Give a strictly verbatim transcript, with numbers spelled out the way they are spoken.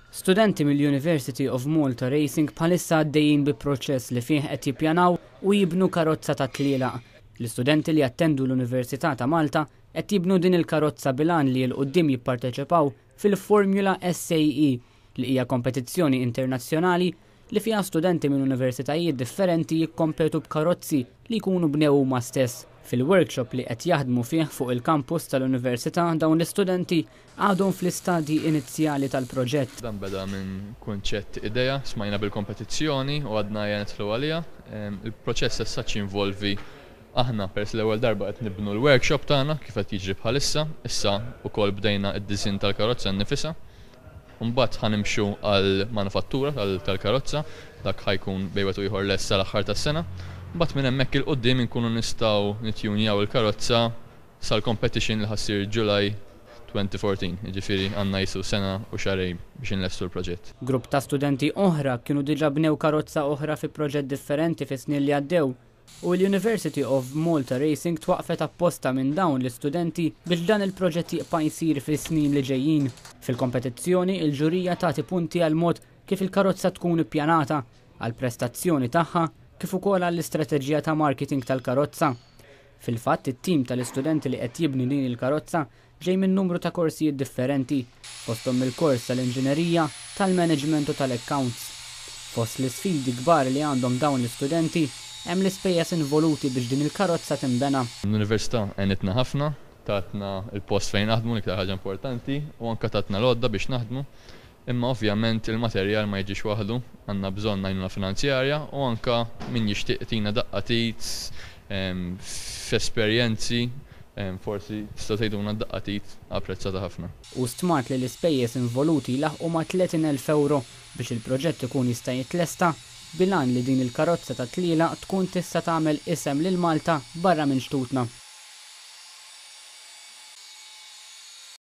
Studenti mill-University of Malta Racing bħalissa għaddejjin bi proċess li fih qed jippjanaw u jibnu karozza ta' tlielaq. L-istudenti li attendu l-Università ta' Malta qed jibnu din il-karozza bilan li l-qudiem jipparteċipaw fil-Formula S A E li hija kompetizzjoni internazzjonali li fiha studenti minn universitajiet differenti jikkompetu b'karozzi li jkunu bnew huma stess. Fil-workshop li qed jaħdmu fih fuq il-kampus tal-Università dawn l-istudenti għadhom fl-istadji inizjali tal-proġett. Dan beda minn kunċett idea smajna bil-kompetizzjoni u għadna jgħetlu għalija. Il-proċess essaċ involvi aħna pers l-ewwel darba qed nibnu l-workshop tagħna kif qed jiġri bħalissa, issa wkoll bdejna d-disin tal-karozza nnifisha. Mbagħad ħanimxu għall manufattura tal-karozza, dak ħajkun bejwet u ieħor lesta l-aħħar tas-sena. Mbagħad minn hemmhekk il-qudiem inkunu nistgħu nitjunjaw il-karozza sal-competition li ħassir July twenty fourteen, jiġifieri għandna jisu sena u xarej biex inlestu l-proġett. Grupp ta' studenti oħra kienu diġà bnew karozza oħra fi proġett differenti fi snin li għaddew u l-University of Malta Racing twaqfet apposta minn dawn l-istudenti biex dan il-proġett jibqa' jsir fis-snin li ġejjin. Fil-kompetizzjoni il-ġurija tagħti punti għal mod kif il-karozza tkun ippjanata, għall prestazzjoni tagħha kif ukoll għall-istrateġija ta' marketing tal-karozza. Fil-fatt it-tim tal-istudenti li qed jibnu din il-karozza ġej minn numru ta' korsijiet differenti, fosthom il-kors tal-inġinerija, tal-management u tal-accounts. Fost l-isfidi kbar li għandhom dawn l-istudenti hemm l-ispejjeż involuti biex din il-karozza tinbena. L-Università għenitna ħafna, tatna il-post fejn naħdmu l-iktar ħaġa importanti u anke tatna l-għodda biex naħdmu. Imma ovvjament il-materjal ma jiġix waħdu, għandna bżonn għajnuna finanzjarja u anke min jixtieq tina daqqatit f'esperjenzi forsi tista' tgħidulna daqqatit apprezzata ħafna. U stmat li l-ispejjeż involuti laħqu ma' tletin elf euro biex il-proġett ikun jista' jitlesta bilan li din il-karozza ta' tlielaq tkun tista' tagħmel isem lil Malta barra minn xtutna.